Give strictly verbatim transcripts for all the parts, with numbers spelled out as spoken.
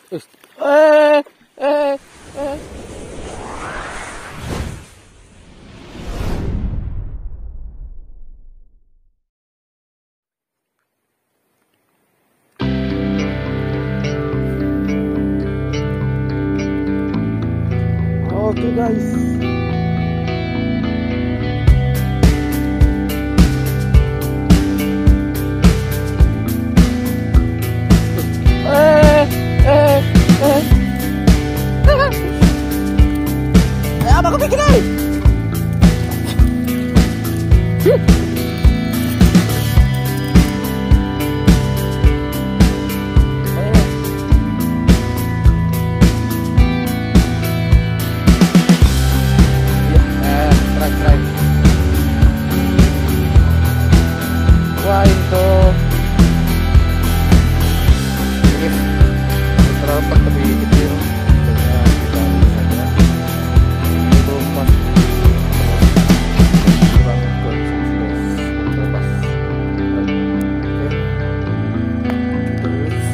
Eh, eh, eh. Oke guys. Eh, eh, eh. Eh, apa kau bikin ini? Wah itu mungkin terlalu lebih kecil, sehingga kita bisa saja itu pas kurang ke terlepas. Oke, terus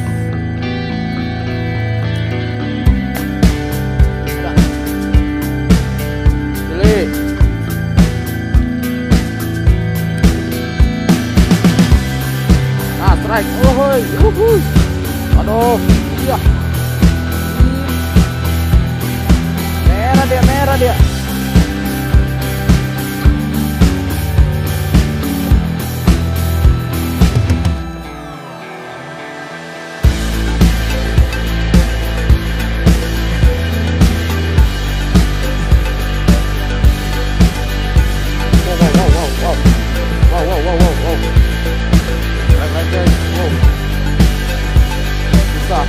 sudah pilih. Strike, oh hoi, uhuh, aduh, iya, merah dia, merah dia. Wow, wow, wow, wow, wow, wow, wow, wow, wow. Guys, wow, susah.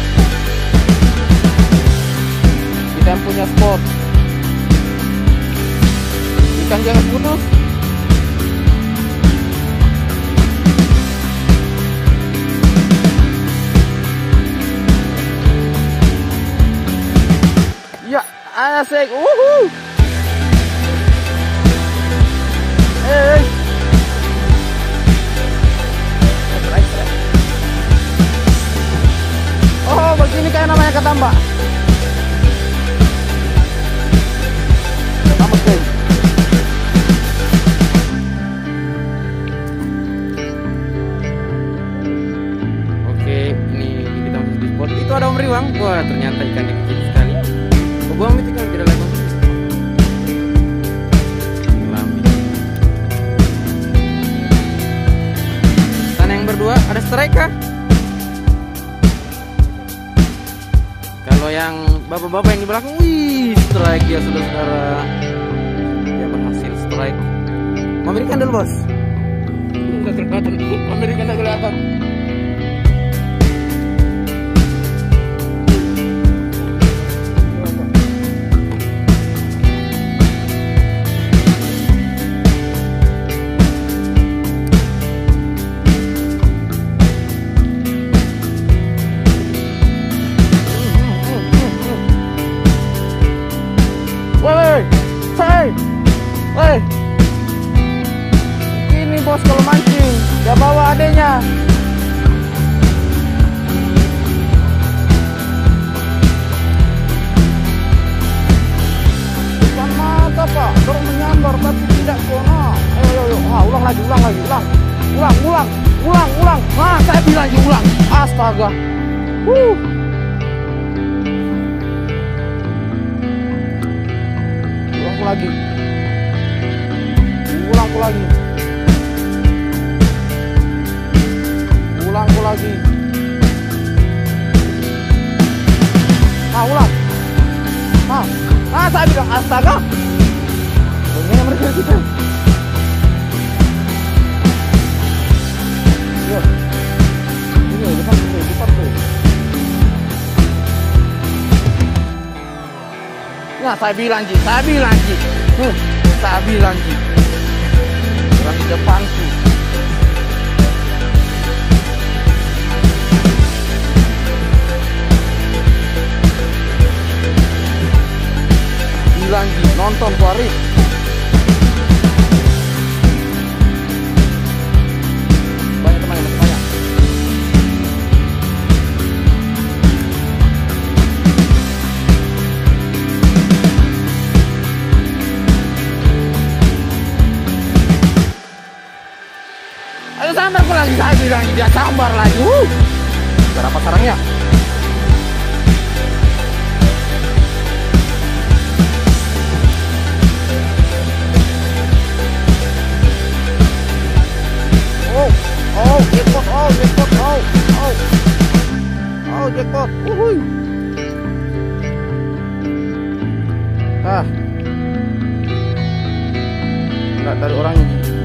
Kita yang punya spot. Ikan jangan putus. Ya, asik. Uhuh. Hey. Oh, begini kayak namanya kata Mbak. Kamu sih. Oke, ini kita masuk di spot. Itu ada Om Riwang. Wah, ternyata ikannya kecil sekali. Oh, buang itu kan tidak lagi. Lambi. Sana yang berdua ada strike kah? Kalau yang bapak-bapak yang di belakang, wih, strike ya saudara-saudara. Dia berhasil strike. Memberikan dulu bos. Udah kelihatan, memberikan udah kelihatan. Hei, ini bos kalau mancing, dia bawa adenya. Ikan mata pak, dorong menyambar tapi tidak kena. Ayo, ayo, ayo, ah, ulang lagi, ulang lagi, ulang, ulang, ulang, ulang, ulang. Nah, saya bilang lagi ulang. Astaga. Huh. Ulang lagi. Ulangku lagi, ulangku lagi, ah ulang, ah, ah saya bilang astaga, bagaimana mereka kita, yo, ini depan tuh, depan tuh, nah saya bilang Ji, saya bilang Ji, hmm, saya bilang Ji. Orang di depanku. Bilang Ji, nonton Kuaris. Banyak teman yang masih banyak. bilang dia sambar lagi. Uh. Berapa sarangnya? Oh, oh, jackpot, oh, jackpot, oh, oh, oh, jackpot, uhuy. Ah, nggak dari orangnya.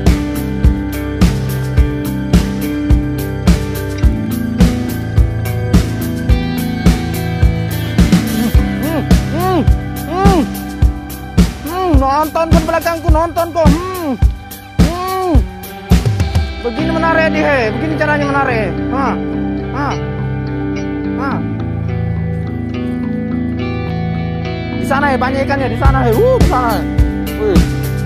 Hmm, hmm, hmm, hmm, nonton ke belakangku, nonton kok. Hmm, hmm. Begini menarik nih, he. Begini caranya menarik. Hah, hah, hah. Di sana ya, banyak ikannya di sana, he. Uh, di sana. Wih.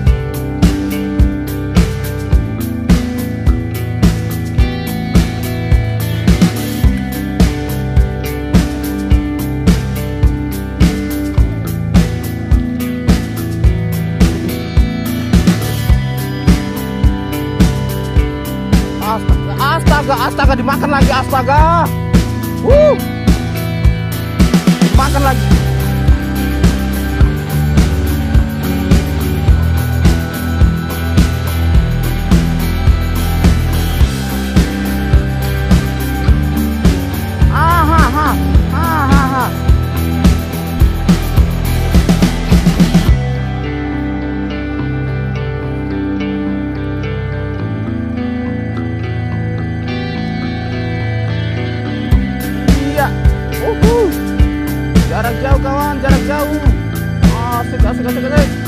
Astaga, astaga, dimakan lagi, astaga. Uh, dimakan lagi. Ah, ha, ha, ah, ha, ha. Uhuh. Jarak jauh kawan, jarak jauh. Asik, asik, asik, asik.